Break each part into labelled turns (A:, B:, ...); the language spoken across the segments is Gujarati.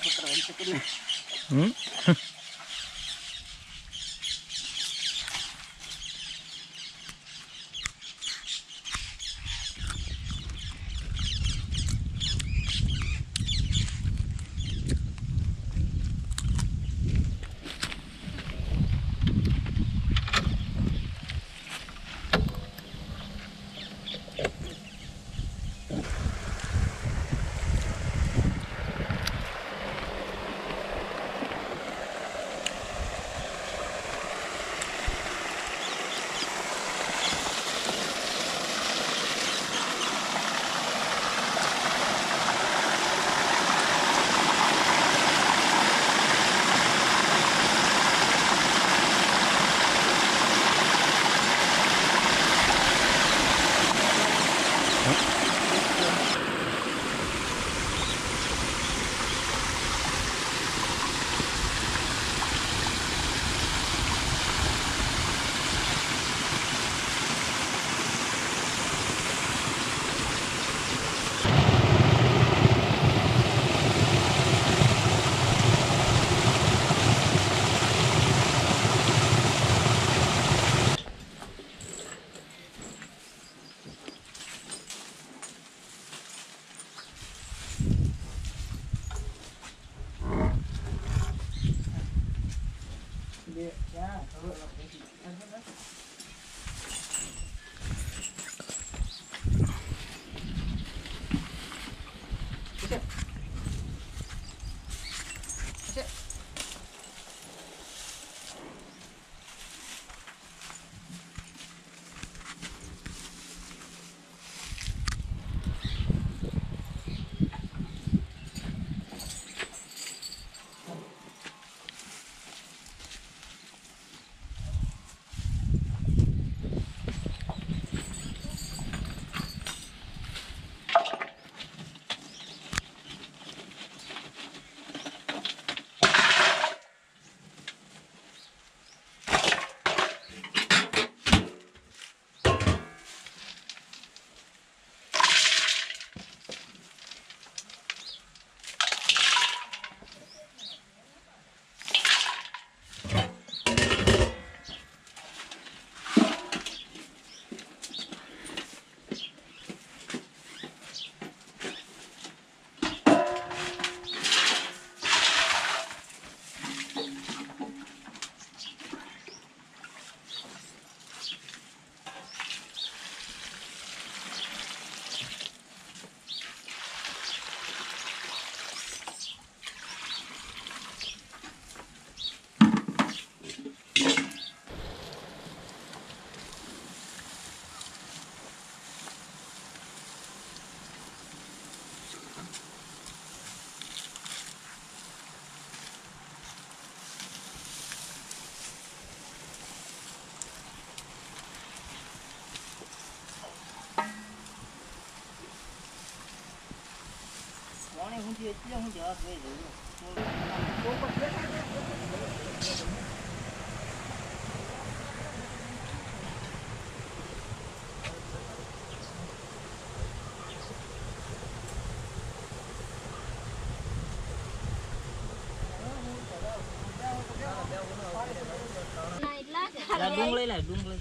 A: ડુંગળી લાય ડુંગળી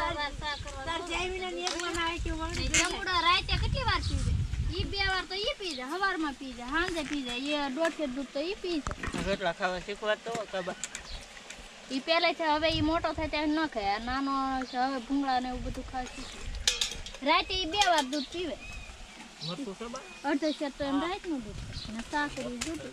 A: કેટલી વાર પી ઈ 2 વાર તો ઈ પી જાય સવારમાં પી જાય સાંજે પી જાય એ દોઢ દૂધ તો ઈ પી જાય
B: કેટલા ખાવા શીખવા તો કબા
A: ઈ પહેલે છે હવે ઈ મોટો થાય ત્યારે ન ખાય નાનો છે હવે ભૂંગળા ને એવું બધું ખાય રાતે ઈ 2 વાર દૂધ પીવે
B: મોટું કબા
A: અડધો શેર તો એમ રાત નું દૂધ ને સાકરી દૂધ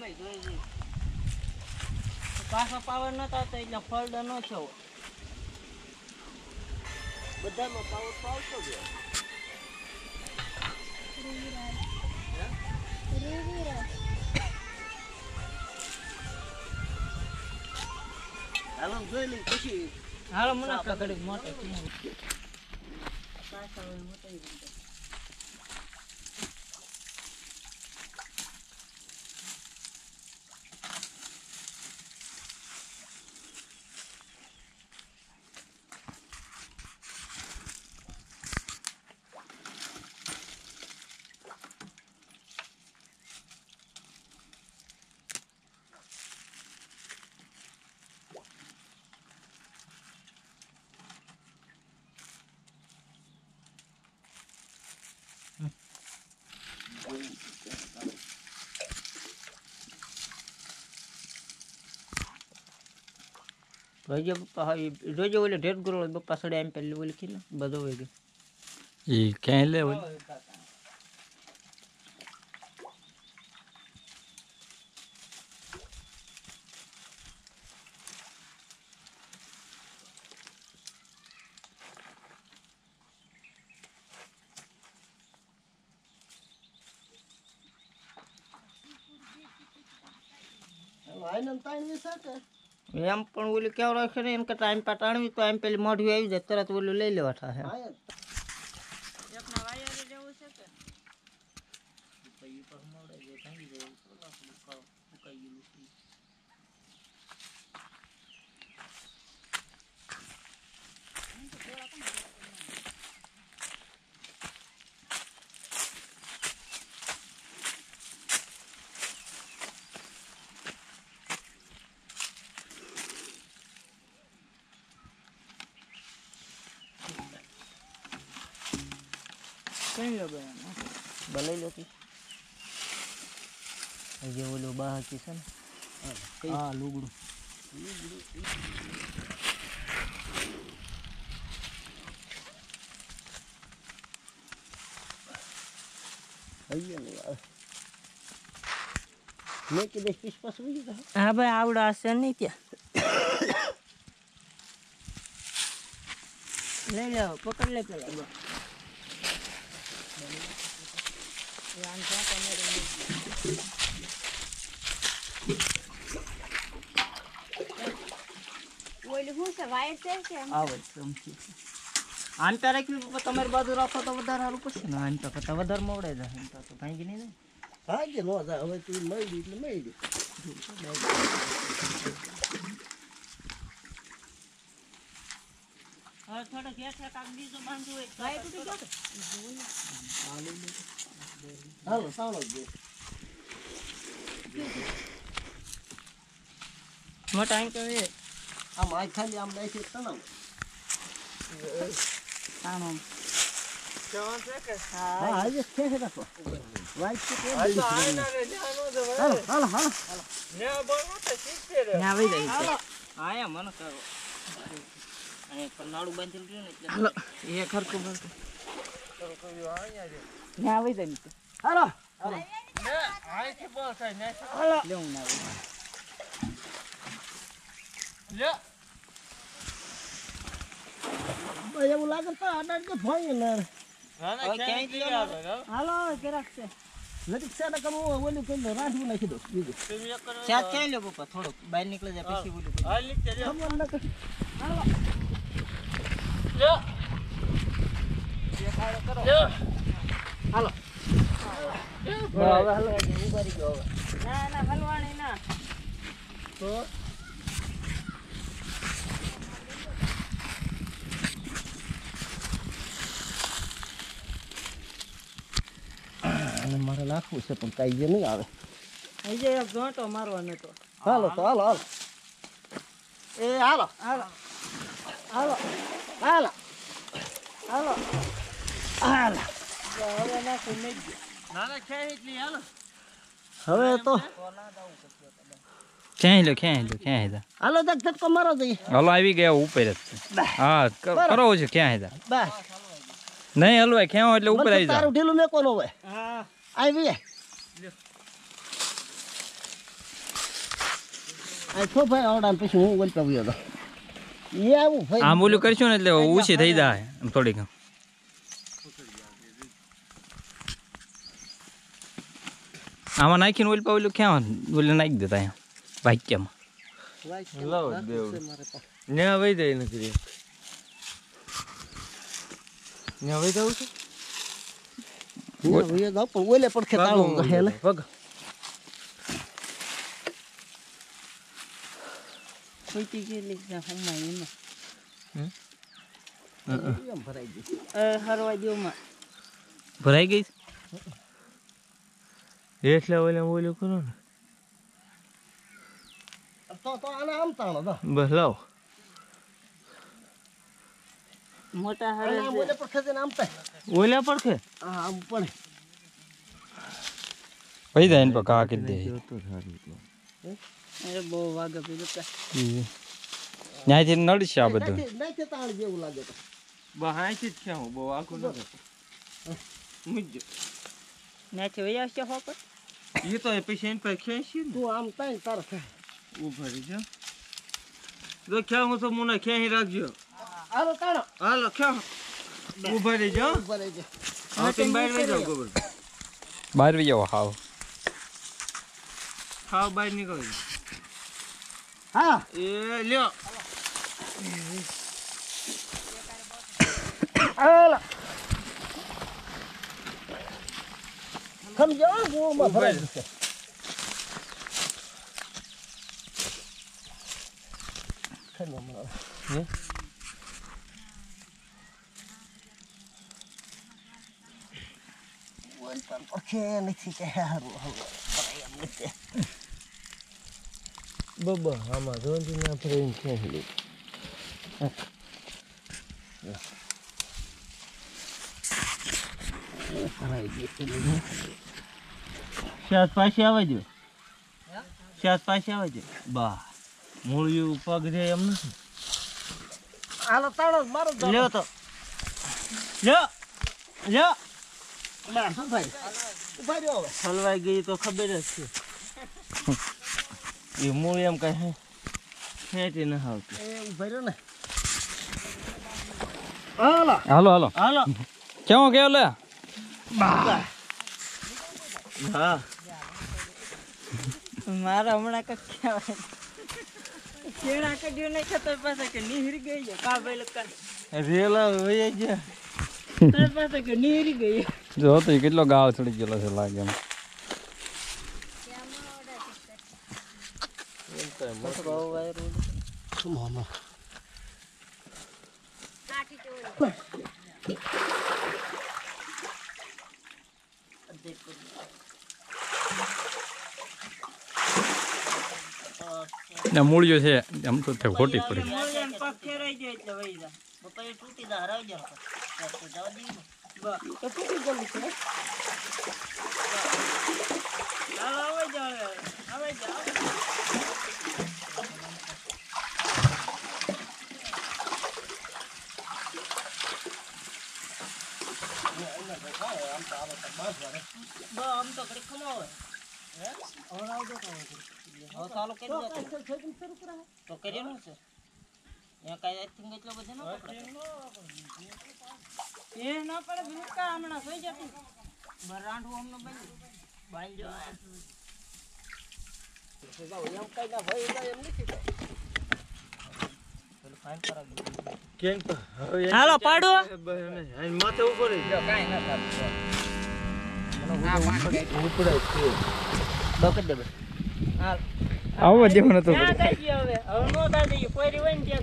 B: આમાં જોઈ પાછો પાવર નતો આવતો એટલે ફોલ્ડ ન થયો બધામાં પાવર તો આવતો જ હાલો જોઈ લઈ પછી હાલો મને આપણે ઘડીક મોટો પાછા હોય મોટો રોજે પપ્પા રોજે ઓલે ઢેર ગુરો પપ્પા સડે એમ પેલી ઓલી ખીલે બધો હોય ગયો
C: એ ક્યાં લે ઓલી એમ પણ ઓલી કેવું રાખે ને એમ કે ટાઈમ પા ટાણવી તો એમ પેલી મોઢું આવી જાય તરત ઓલું લઈ લેવા થાય કઈ લો ભલે લો જે ઓલું બાકી છે ને હા લુગડું મેં કે 10-20 પાસ હોય ગયું હા ભાઈ આવડા હશે નહીં ત્યાં લઈ લો પકડ લે પેલા આમ તો રાખ્યું તમારી બાજુ રાખો તો વધારે સારું પડશે ને આમ તો કરતા વધારે મોડે જાય એમ તો ભાઈ નહીં હા કે નો જાય હવે તું મળી એટલે મળી હા થોડો ગેસ કાક બીજો બાંધવું હોય ભાઈ તૂટી ગયો હાલો સાલો ગયો મોટા આમ તો એ આમ આ ખાલી આમ નાખી તણાવ તાણો કેવા છે કે હા આજે છે રાખો વાઈટ છે કે હાલો હાલો હાલો ને બોલો તો શીખતે રે ના આવી જાય હાલો આયા મન કરો અને પરનાળું બાંધેલું રહ્યું ને એટલે હાલો એ ખરકું બંધ કરો કોઈ આયા રે ને આવી જાય મિત્ર હાલો હાલો ને આઈથી બોલ થાય ને હાલો લેવું ના લે ભાઈ એવું લાગે તો આડા કે ભાઈ ને ના ક્યાં ગયો હાલો કે રાખશે નથી સાડા કમ ઓલું કરી રાખવું નાખી દો બીજું ચાત ક્યાં લ્યો પપ્પા થોડુંક બહાર નીકળે જાય પછી ઓલું હાલ નીકળે લે હાલો લ્યો એ ખાડો કરો લ્યો હાલો હવે હાલો ઉભારી ગયો હવે ના ના હલવાણી ના તો મારે નાખવું છે પણ કઈ જે નહીં આવે જે એક જોટો મારવાનો તો હાલો તો હાલો હાલો એ હાલો હાલો હાલો હાલો હાલો હાલો હવે નાખું નહીં નાના ક્યાં એટલી હાલો હવે તો ક્યાં
B: હાલો તક ધક્કો મારો જઈએ
C: હાલો આવી ગયા ઉપર જ હા કરો છે ક્યાં બસ નહીં હલવાય ખેવો એટલે ઉપર આવી જાય
B: તારું ઢીલું મેં કોનો હોય હા આવી
C: આ તો ભાઈ આવડા પછી હું બોલતો ગયો તો એ આવું ભાઈ
B: આમ ઓલું કરશું ને એટલે ઊંચી થઈ જાય આમ થોડીક આમાં નાખીને ઓલ પાવલું ક્યાં ઓલે નાખી દેતા અહીંયા વાક્યમાં
C: લાવ દેવ ને વઈ જાય નથી ને વઈ જાવ છે ઓલે જાવ પણ ઓલે પડખે તાળું કહે ને પગ
D: કોઈ ગયેલી છે હમણાં એમાં
C: એમ ભરાઈ ગઈ
D: હરવા દેવમાં
B: ભરાઈ ગઈ
E: એટલે ઓલું કરો ને
C: તો આને આમ તાણો દો
E: બસ લાવ
D: મોટા
C: આને
D: હરે
C: આમ ઓલે પડખે જઈને આમ તાય
E: ઓલા પડખે
C: હા આમ પડે
B: પૈ જાય ને કા કે દે
D: અરે બહુ વાગે પેલું
B: ન્યાયથી નડશે આ બધું
C: નાખે તાણ જેવું લાગે તો
E: બહાયથી જ ખેવું બહુ આખું ન મુજ્જો
D: નાચે વહી આવશે હો પર
E: એ તો પછી એમ પર ખેંચી ને
C: તું આમ તાય તાર થાય
E: ઉભા રહેજો જો ખેવું તો મને ખેંચી રાખજો
C: હાલો તાણો
E: હાલો ખેવ ઉભા રહેજો
C: ભરાઈ જાય
E: હા તમે બહાર લઈ જાઓ ગોબર
B: બહાર વી જાવ હાવ
E: ખાવ બહાર નીકળી
C: હા
E: એ લ્યો
C: હાલો સમજો ગોમાં ભરાઈ જશે
E: બબા આમાં જોઈ ના ફરીને ખેંચી લે શાસ પાછી આવે જો શાસ પાછી આવે છે બા મૂળિયું પગ રે એમ નથી
C: હાલો તાણો મારો
E: લ્યો તો લ્યો લ્યો
C: બા શું ભાઈ ઉભા રહ્યો હવે
E: હલવાઈ ગઈ તો ખબર જ છે એ મૂળ એમ કઈ ખેંચી ન આવતી
C: એ ઉભા રહ્યો ને હાલો
B: હાલો હાલો
E: હાલો
B: કેવો કેવો લે
E: હા
D: મારા હમણાં કઈ કહેવાય કેળા કઢ્યું નહીં ખતર પાસે કે નીહરી ગઈ છે કા ભાઈ લકા
E: રેલા હોય ગયા
D: તાર પાસે કે નીહરી ગઈ
B: જો તો ઈ કેટલો ગાવ ચડી ગયેલો છે લાગે એમ
C: મામા
B: ને મૂળિયો છે એમ તો તે ખોટી પડી
D: પગ ફેરાઈ જાય એટલે વહી જા બપા એ તૂટી દા હરાવ જા તો જવા દી બસ તો તૂટી ગયું છે હાલ આવે જા આવે જા આમ તો ઘડી ખમાવે હે ઓરાવ દો તો હવે ચાલો કરી દો તો કરી નું છે ત્યાં કાઈ આઈ થિંક એટલો બધો ન પકડે એ ના પડે ભૂકા હમણાં થઈ જતી બરાંડું હમણાં બાંધજો
C: એમ કઈ ના ભાઈ એમ નથી
D: ફાઇન કરાવી
E: કેમ તો હવે
D: હાલો પાડો
E: માથે ઉપર
D: કાઈ ના
E: ઉપડે છે
D: બકડ દે હાલ
B: આવો દેવો નતો
D: ક્યાં ગાજી હવે હવે નો ગાજી કોઈ હોય ને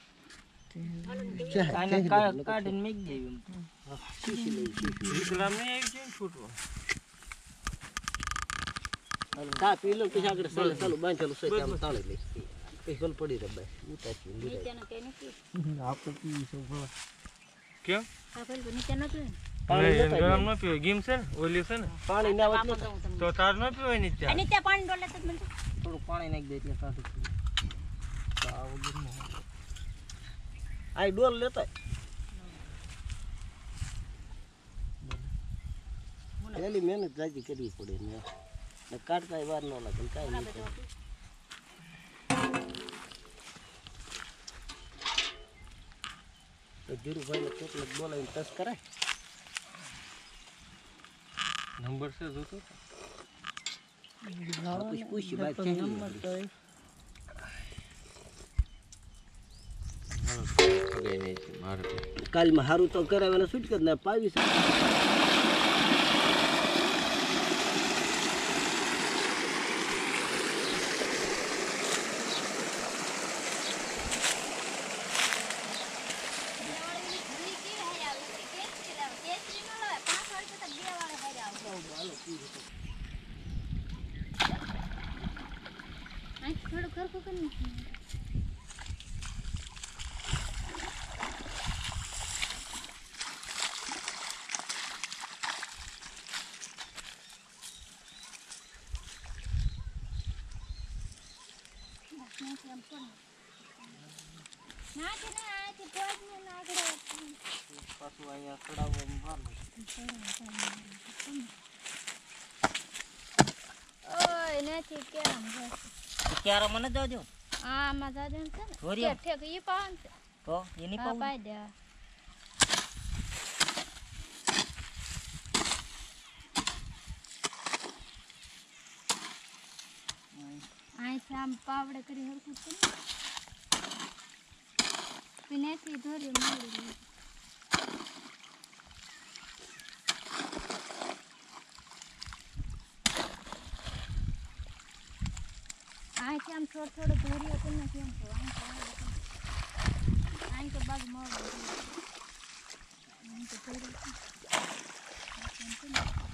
D: ત્યાં કાઈ કાઢીને મેક દેવી
E: ઇસ્લામ ને આવી છે છૂટવા
C: કા પી લો પછી આગળ ચાલો બાંધ ચાલો સે આમ તાળી લે પછી ગલ પડી રે ભાઈ ઉતારી
A: નીચેના કઈ નથી
C: આપણે પી સો ભલા
E: કેમ
A: આ પેલું નીચે નતું
E: નહીં ગરમ ન પીવો ગીમ છે ને ઓલી છે ને
C: પાણી ના વાત
E: તો તાર ન પીવાય ને ત્યાં
A: નીચે પાણી ડોલે તો મને
D: થોડું પાણી નાખી દે એટલે કાઢું
C: આ ડોલ લેતા એલી મહેનત જાજી કરવી પડે ને કાઢતા વાર ન લાગે કાઈ નહીં ધીરુભાઈને ચોકલેટ બોલાવીને ટચ કરાય.
E: નંબર છે જોતો
C: પૂછી બાઈક નંબર તો કાલમાં સારું તો કરાવેલા છૂટ કરી ને પાવી છે.
A: થોડું ખરખું કરી
E: પાછું અહીંયા ચડાવવામાં વાર
A: ઓય નથી કેમ
D: ક્યારે મને જોજો
A: આમાં જાજે છે ને
D: ધોરિયા.
A: ઠેક ઈ પાન છે
D: તો એની
A: હા
D: પાઉં
A: પાઈ દે અહીંથી આમ પાવડે કરી હરખું છે ને પીનેથી ધોરી મોડી લે અહીંથી આમ થોડો ધોરીઓ કરી નાખી એમ તો અહીં તો બાજુ મોડું અહીં તો ધોરી